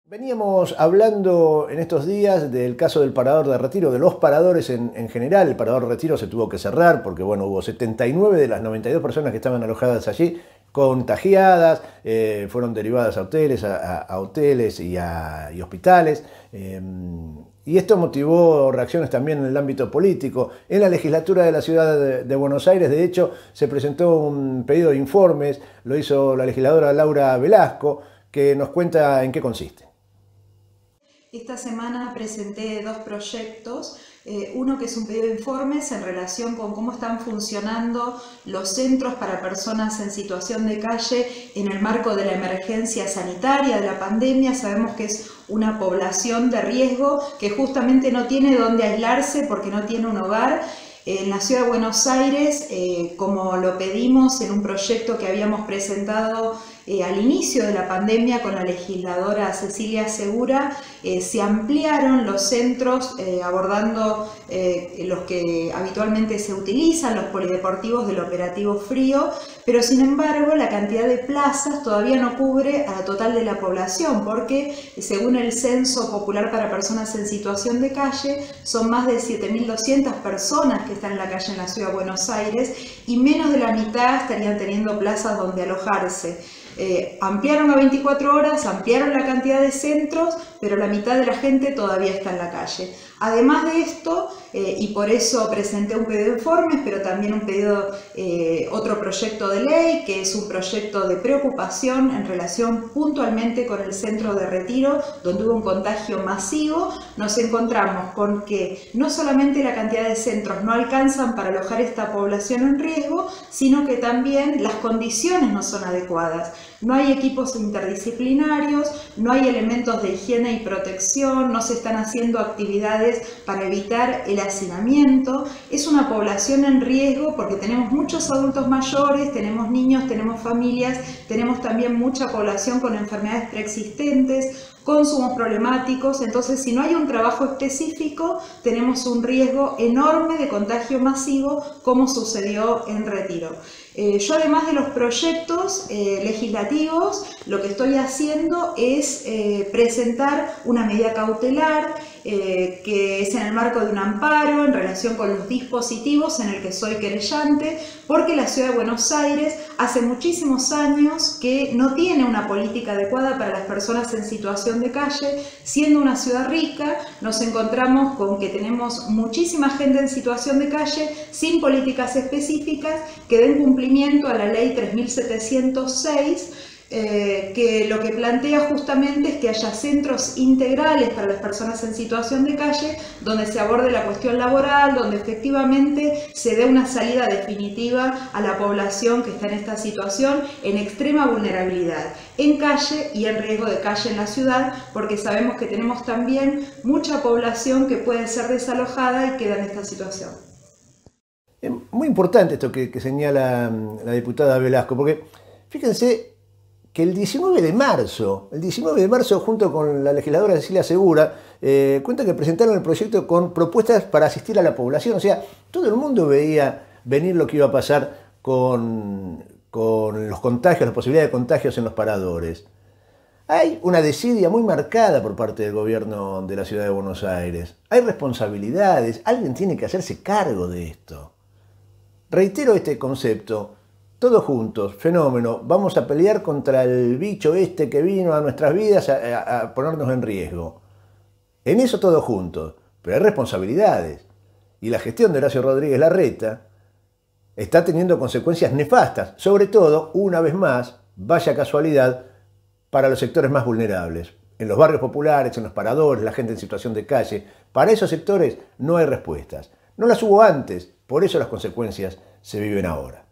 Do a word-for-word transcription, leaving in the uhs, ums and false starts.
Veníamos hablando en estos días del caso del Parador de Retiro, de los paradores en, en general. El Parador de Retiro se tuvo que cerrar porque bueno, hubo setenta y nueve de las noventa y dos personas que estaban alojadas allí contagiadas, eh, fueron derivadas a hoteles, a, a, a hoteles y, a, y hospitales. Eh, y esto motivó reacciones también en el ámbito político. En la legislatura de la ciudad de, de Buenos Aires, de hecho, se presentó un pedido de informes, lo hizo la legisladora Laura Velasco, que nos cuenta en qué consiste. Esta semana presenté dos proyectos, eh, uno que es un pedido de informes en relación con cómo están funcionando los centros para personas en situación de calle en el marco de la emergencia sanitaria, de la pandemia. Sabemos que es una población de riesgo que justamente no tiene dónde aislarse porque no tiene un hogar. En la ciudad de Buenos Aires, eh, como lo pedimos en un proyecto que habíamos presentado eh, al inicio de la pandemia con la legisladora Cecilia Segura, eh, se ampliaron los centros eh, abordando eh, los que habitualmente se utilizan, los polideportivos del operativo Frío, pero sin embargo la cantidad de plazas todavía no cubre a la total de la población, porque según el Censo Popular para Personas en Situación de Calle, son más de siete mil doscientas personas que están en la calle en la ciudad de Buenos Aires y menos de la mitad estarían teniendo plazas donde alojarse. Eh, ampliaron a veinticuatro horas, ampliaron la cantidad de centros, pero la mitad de la gente todavía está en la calle. Además de esto, eh, y por eso presenté un pedido de informes, pero también un pedido, eh, otro proyecto de ley, que es un proyecto de preocupación en relación puntualmente con el centro de Retiro, donde hubo un contagio masivo. Nos encontramos con que no solamente la cantidad de centros no alcanzan para alojar esta población en riesgo, sino que también las condiciones no son adecuadas. No hay equipos interdisciplinarios, no hay elementos de higiene y protección, no se están haciendo actividades para evitar el hacinamiento. Es una población en riesgo porque tenemos muchos adultos mayores, tenemos niños, tenemos familias, tenemos también mucha población con enfermedades preexistentes, consumos problemáticos. Entonces, si no hay un trabajo específico, tenemos un riesgo enorme de contagio masivo, como sucedió en Retiro. Eh, yo, además de los proyectos eh, legislativos, lo que estoy haciendo es eh, presentar una medida cautelar eh, que es en el marco de un amparo en relación con los dispositivos en el que soy querellante, porque la ciudad de Buenos Aires hace muchísimos años que no tiene una política adecuada para las personas en situación de calle. Siendo una ciudad rica, nos encontramos con que tenemos muchísima gente en situación de calle sin políticas específicas que den cumplimiento a la ley tres mil setecientos seis, eh, que lo que plantea justamente es que haya centros integrales para las personas en situación de calle, donde se aborde la cuestión laboral, donde efectivamente se dé una salida definitiva a la población que está en esta situación en extrema vulnerabilidad, en calle y en riesgo de calle en la ciudad, porque sabemos que tenemos también mucha población que puede ser desalojada y queda en esta situación. Es muy importante esto que, que señala la diputada Velasco, porque fíjense que el diecinueve de marzo, el diecinueve de marzo junto con la legisladora Cecilia Segura, eh, cuenta que presentaron el proyecto con propuestas para asistir a la población. O sea, todo el mundo veía venir lo que iba a pasar con, con los contagios, las posibilidades de contagios en los paradores. Hay una desidia muy marcada por parte del gobierno de la ciudad de Buenos Aires. Hay responsabilidades, alguien tiene que hacerse cargo de esto. Reitero este concepto, todos juntos, fenómeno, vamos a pelear contra el bicho este que vino a nuestras vidas a, a, a ponernos en riesgo. En eso todos juntos, pero hay responsabilidades. Y la gestión de Horacio Rodríguez Larreta está teniendo consecuencias nefastas, sobre todo, una vez más, vaya casualidad, para los sectores más vulnerables. En los barrios populares, en los paradores, la gente en situación de calle. Para esos sectores no hay respuestas. No las hubo antes, por eso las consecuencias se viven ahora.